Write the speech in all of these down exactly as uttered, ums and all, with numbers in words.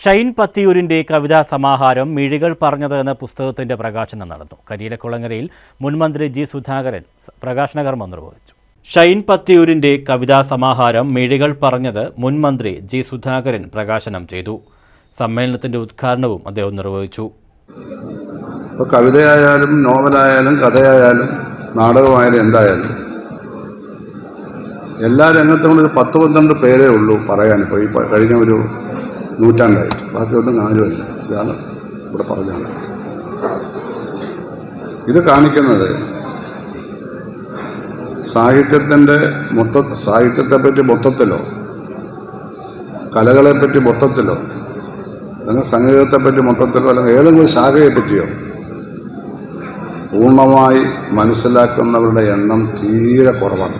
ഷൈൻ പത്തിയൂരിന്റെ കവിതാ സമാഹാരം മിഴികൾ പറഞ്ഞത് എന്ന പുസ്തകത്തിന്റെ പ്രകാശനം നടന്നു. കരിയിലക്കുളങ്ങരയിൽ മുൻമന്ത്രി ജി സുധാകരൻ പ്രകാശന കർമ്മം നിർവഹിച്ചു. ഷൈൻ പത്തിയൂരിന്റെ കവിതാ സമാഹാരം മിഴികൾ പറഞ്ഞത് മുൻമന്ത്രി ജി സുധാകരൻ പ്രകാശനം ചെയ്തു. സമ്മേളനത്തിന്റെ ഉദ്ഘാടനവും അദ്ദേഹം നിർവഹിച്ചു. കവിതയായാലും നോവലായാലും കഥയായാലും നാടകമായാലും എന്തായാലും എല്ലാ രംഗത്തും ഒരു പത്ത് പന്ത്രണ്ട് പേരേ ഉള്ളൂ പറയാൻ. ഇപ്പോൾ ഈ കഴിഞ്ഞ ഒരു നൂറ്റാണ്ടായിട്ട് ബാക്കിയൊന്നും കാര്യമില്ല. ഇതാണ് ഇവിടെ പറഞ്ഞത്. ഇത് കാണിക്കുന്നത് സാഹിത്യത്തിൻ്റെ മൊത്ത സാഹിത്യത്തെപ്പറ്റി മൊത്തത്തിലോ കലകളെപ്പറ്റി മൊത്തത്തിലോ അല്ലെങ്കിൽ സംഗീതത്തെപ്പറ്റി മൊത്തത്തിലോ അല്ലെങ്കിൽ ഏതെങ്കിലും ശാഖയെപ്പറ്റിയോ പൂർണ്ണമായി മനസ്സിലാക്കുന്നവരുടെ എണ്ണം തീരെ കുറവാണ്.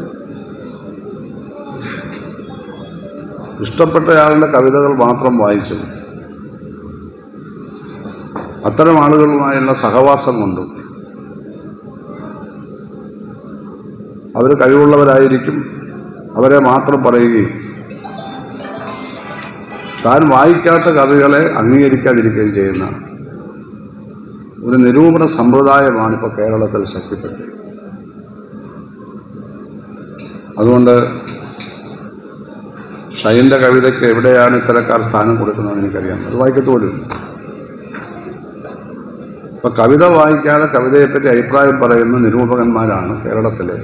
ഇഷ്ടപ്പെട്ടയാളുടെ കവിതകൾ മാത്രം വായിച്ചു അത്തരം ആളുകളുമായുള്ള സഹവാസം കൊണ്ടും അവർ കഴിവുള്ളവരായിരിക്കും, അവരെ മാത്രം പറയുകയും താൻ വായിക്കാത്ത കവികളെ അംഗീകരിക്കാതിരിക്കുകയും ചെയ്യുന്ന ഒരു നിരൂപണ സമ്പ്രദായമാണ് ഇപ്പോൾ കേരളത്തിൽ ശക്തിപ്പെട്ടത്. അതുകൊണ്ട് ഷൈൻ്റെ കവിതയ്ക്ക് എവിടെയാണ് ഇത്തരക്കാർ സ്ഥാനം കൊടുക്കുന്നതെന്ന് എനിക്കറിയാം. അത് വായിക്കത്തോലും ഇപ്പൊ കവിത വായിക്കാതെ കവിതയെപ്പറ്റി അഭിപ്രായം പറയുന്ന നിരൂപകന്മാരാണ് കേരളത്തിലെ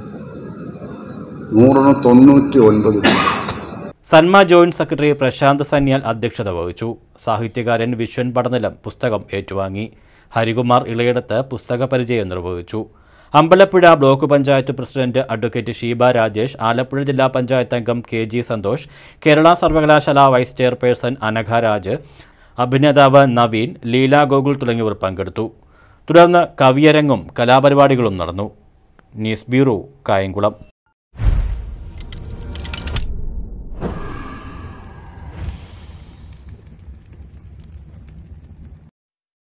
നൂറിന് തൊണ്ണൂറ്റി ഒൻപത്. സന്മ ജോയിന്റ് സെക്രട്ടറി പ്രശാന്ത് സന്യാൽ അധ്യക്ഷത വഹിച്ചു. സാഹിത്യകാരൻ വിശ്വൻ പടനിലം പുസ്തകം ഏറ്റുവാങ്ങി. ഹരികുമാർ ഇളയിടത്ത് പുസ്തക പരിചയം നിർവഹിച്ചു. Ambalappuzha block panchayat president advocate Sheeba Rajesh, Alappuzha ജില്ലാ പഞ്ചായത്ത് അംഗം കെ ജി സന്തോഷ്, കേരള സർവകലാശാല വൈസ് ചെയർപേഴ്സൺ അനഘ രാജ്, അഭിനേതാവ് നവീൻ, ലീല ഗോകുൽ തുടങ്ങിയവർ പങ്കെടുത്തു. തുടർന്ന് കവിയരങ്ങും കലാപരിപാടികളും നടന്നു. News bureau, Kayamkulam.